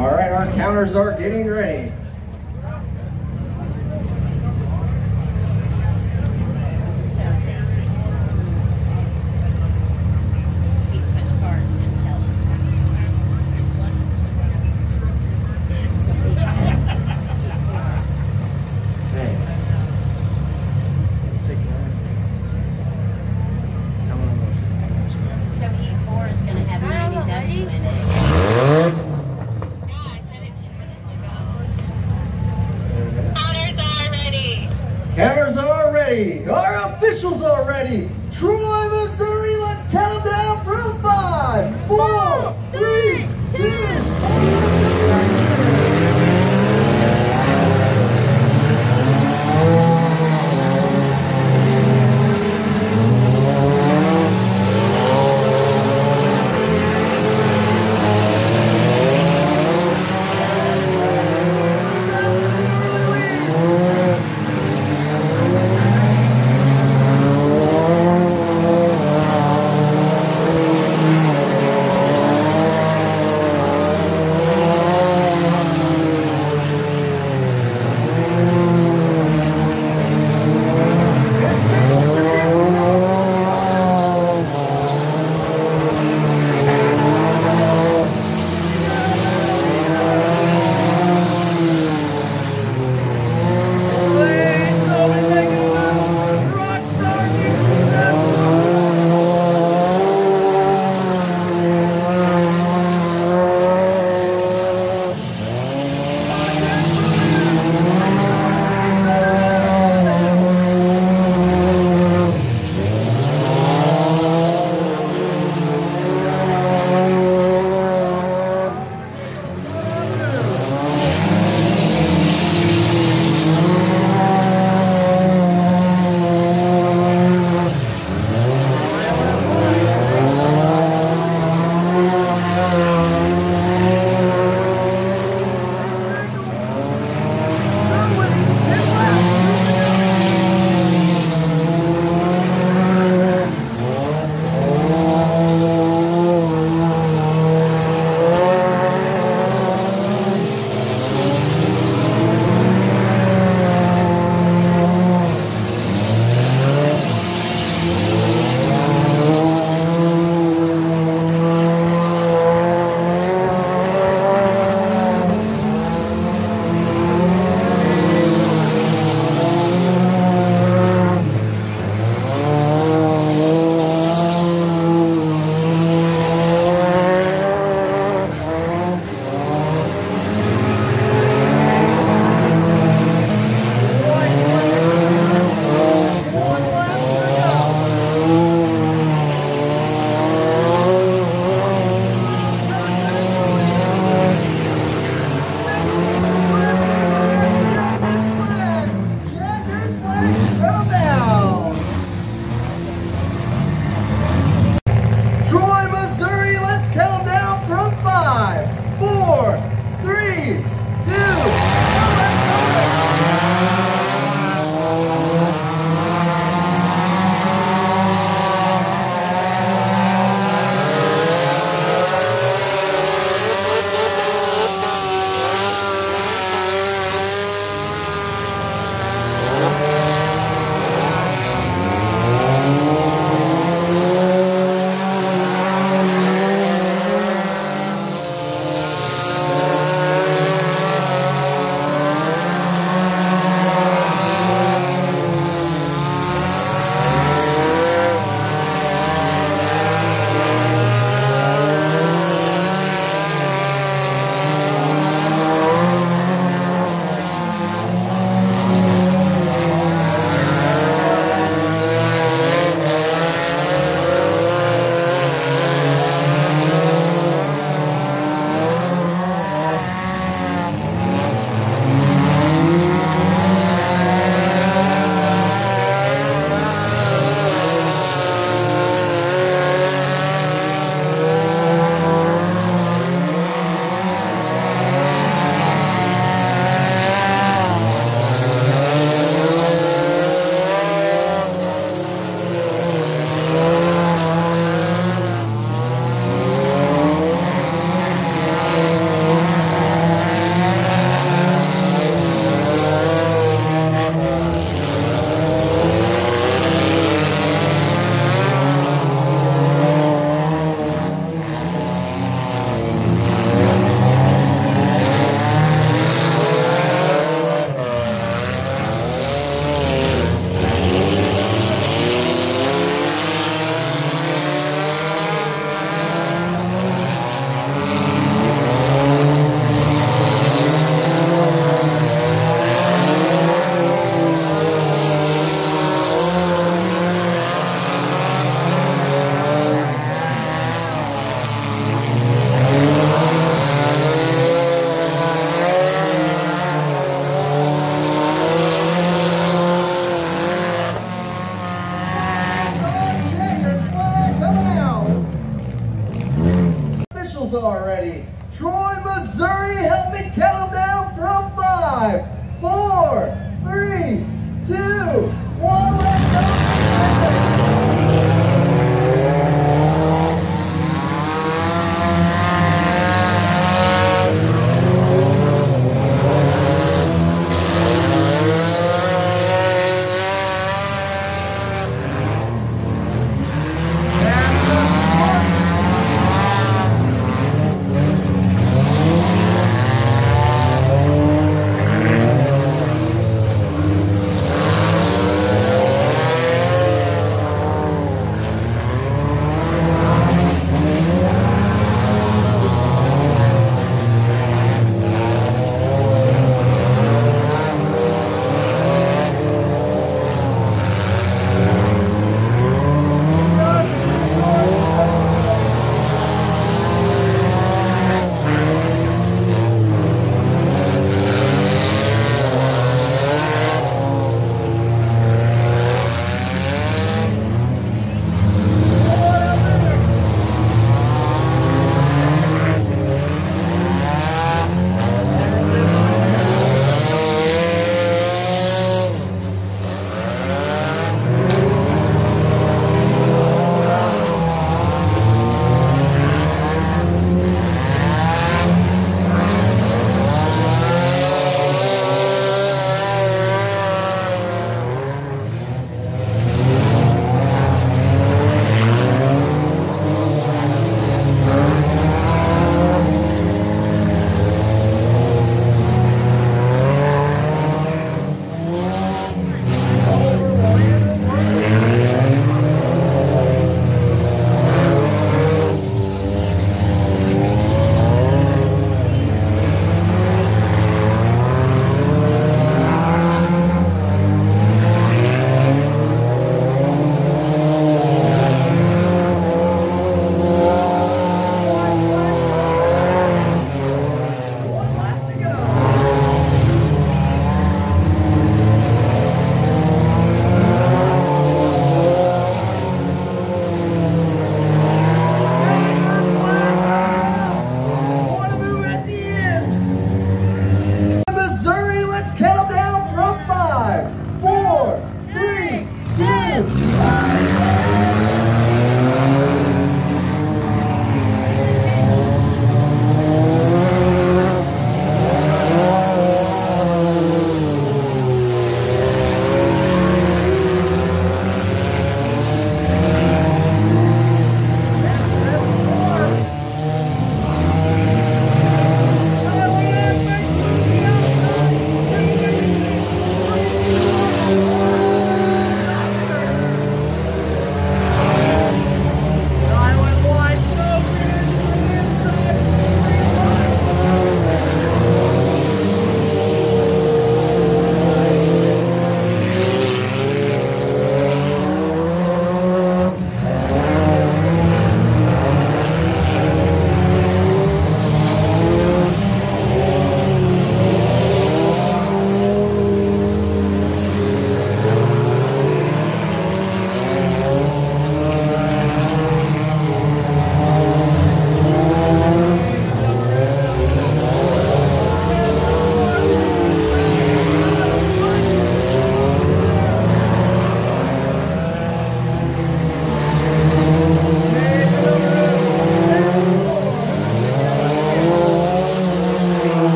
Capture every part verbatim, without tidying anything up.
All right, our counters are getting ready. Counters are ready. Our officials are ready. Troy, Missouri, let's count them down from five, four, three, two, Missouri. Help me count them down from five, four, three, two, one. Let's go.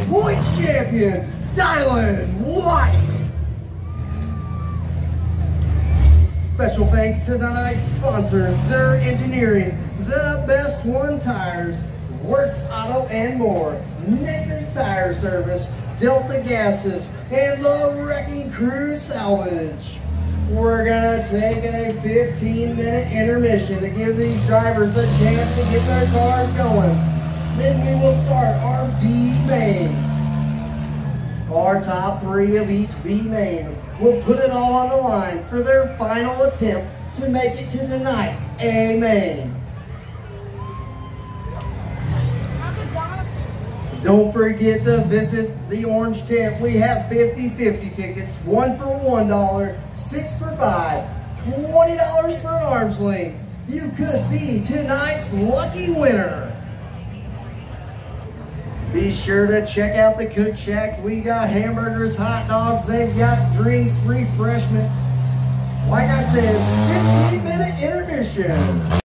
points champion, Dylan White. Special thanks to tonight's sponsors, Zur Engineering, The Best One Tires, Works Auto and more, Nathan's Tire Service, Delta Gases, and the Wrecking Crew Salvage. We're gonna take a fifteen minute intermission to give these drivers a chance to get their cars going. Then we will start our B mains. Our top three of each B main will put it all on the line for their final attempt to make it to tonight's A main. Don't forget to visit the Orange Tent. We have fifty fifty tickets, one for one dollar, six for five, twenty dollars for an arm's length. You could be tonight's lucky winner. Be sure to check out the Cook Shack. We got hamburgers, hot dogs, they've got drinks, refreshments. Like I said, fifteen minute intermission.